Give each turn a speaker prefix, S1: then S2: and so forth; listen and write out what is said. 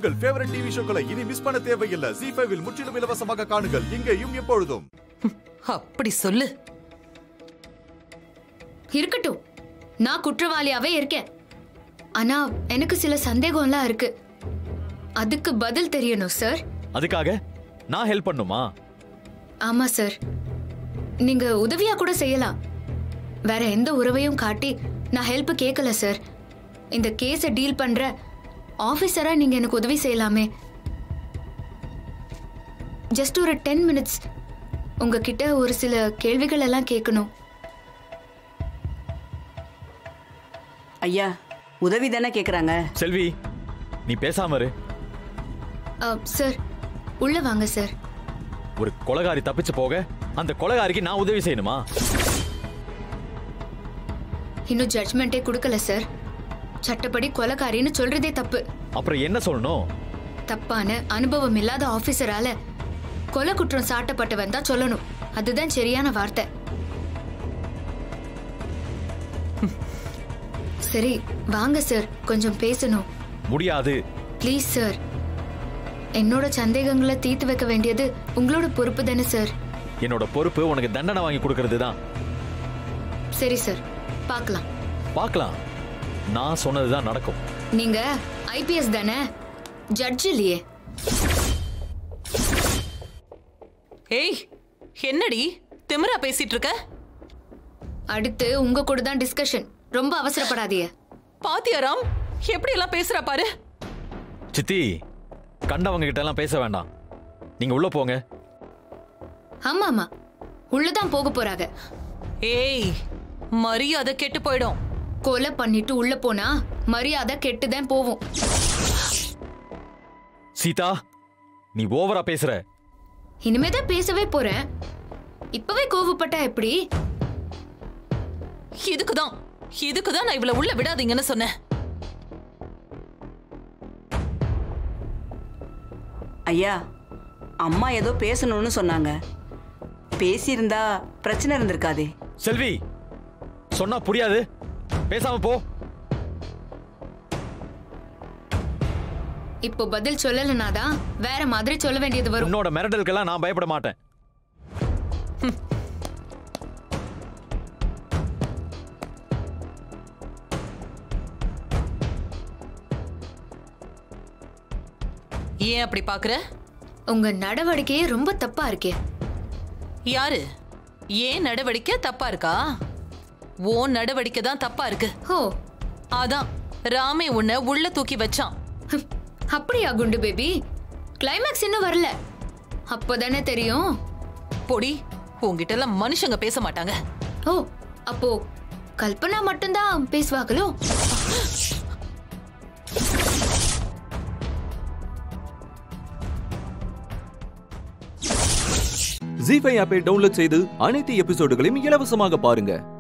S1: உங்கள் favourite TV ஷோக்களை இனி miss பண்ண தேவையில்லை. ZEE5 இல் முற்றிலும் இலவசமாக காணுங்கள். இங்கேயும் எப்பொழுதும்.
S2: அப்படி சொல்லு.
S3: இருக்கட்டும், நான் குற்றவாளியாவே இருக்கேன். ஆனா எனக்கு சில சந்தேகம்லாம் இருக்கு. அதுக்கு பதில் தெரியணும் சார்.
S4: அதுக்காக நான் ஹெல்ப் பண்ணுமா?
S3: ஆமா சார், நீங்க உதவியா கூட செய்யலாம். வேற எந்த உறவையும் காட்டி நான் ஹெல்ப் கேட்கல சார். இந்த கேஸை டீல் பண்ற ஆபீசரா நீங்க எனக்கு உதவி செய்யலாமே. ஜஸ்ட் ஒரு 10 மினிட்ஸ் உங்ககிட்ட ஒரு சில கேள்விகள் எல்லாம் கேட்கணும்.
S5: ஐயா, உதவி தானே கேக்குறாங்க.
S4: செல்வி, நீ பேசாம இரு.
S3: சார், உள்ள வாங்க சார்.
S4: ஒரு கொலைகாரி தப்பிச்சு போக அந்த கொலைகாரிக்கு நான் உதவி செய்யணுமா?
S3: இன்னும் ஜட்ஜ்மெண்டே கொடுக்கல சார். சட்டப்படி கொலைகாரின்னு சொல்றதே தப்பு.
S4: அப்புறம் என்ன சொல்லணும்?
S3: தப்பான அனுபவம் இல்லாத ஆபீசரால கொலை குற்றம் சாட்டப்பட்டவன் தான் சொல்லணும். அதுதான் சரியான வார்த்தை. சரி வாங்க சார், கொஞ்சம் பேசணும்.
S4: முடியாது.
S3: ப்ளீஸ் சார், என்னோட சந்தேகங்களை தீர்த்து வைக்க வேண்டியது உங்களோட பொறுப்பு தானே சார்.
S4: என்னோட பொறுப்பு உனக்கு தண்டனை வாங்கி கொடுக்கிறது தான்.
S3: சரி சார், பார்க்கலாம்.
S4: பார்க்கலாம். நான் சொன்னதுதான் நடக்கும்.
S3: நீங்க ஐபிஎஸ் தானே, ஜட்ஜ் இல்லையே.
S2: ஏய், என்னடி திமிரா பேசிட்டு இருக்க?
S3: அடுத்து உங்க கூட தான் டிஸ்கஷன். ரொம்ப அவசரப்படாதீங்க.
S2: பாத்தியா ராம், எப்படி எல்லாம் பேசுற பாரு.
S4: சித்தி, கண்டவங்க கிட்ட எல்லாம் பேச வேண்டாம். நீங்க உள்ள போங்க.
S3: ஆமா ஆமா, உள்ளதான் போக போறாங்க.
S2: ஏய், மரியாதை கெட்டு போயிடும்.
S3: கொலை பண்ணிட்டு உள்ள போனா மரியாதை கெட்டுதான் போவோம்.
S4: சீதா, நீ ஓவரா பேசுற.
S3: இனிமேதான் பேசவே போறேன். இப்பவே கோவப்பட்டா எப்படி?
S2: இதுக்குதான் நான் இவ்வளவு உள்ள விடாதீங்கன்னு சொன்னேன்.
S5: ஐயா, அம்மா ஏதோ பேசணும்னு சொன்னாங்க. பேசியிருந்தா பிரச்சனை இருந்திருக்காதே.
S4: செல்வி, சொன்னா புரியாது. பேசாம போ.
S3: இப்போ பதில் சொல்லலனாதான் வேற மாதிரி சொல்ல வேண்டியது வரும்.
S4: உன்னோட மிரட்டலுக்கெல்லாம் நான் பயப்பட மாட்டேன்.
S2: ஏன் அப்படி பாக்குற?
S3: உங்க நடவடிக்கையே ரொம்ப தப்பா இருக்கே.
S2: யாரு? ஏன் நடவடிக்கை தப்பா இருக்கா? ஓ நடவடிக்கை தான் தப்பா இருக்கு.
S3: ஓ,
S2: அதான் ராமே உன்னை உள்ள தூக்கி வச்சான்.
S3: அப்படியா குண்டு பேபி? கிளைமேக்ஸ் இன்னும் வரல, அப்பதானே தெரியும்.
S2: பொடி, உங்ககிட்ட எல்லாம் மனுஷங்க பேச மாட்டாங்க.
S3: ஓ, அப்போ கல்பனா மட்டும்தான் பேசுவாங்களோ?
S6: ZEE5 ஆப்பை டவுன்லோட் செய்து அனைத்து எபிசோடுகளையும் இலவசமாக பாருங்க.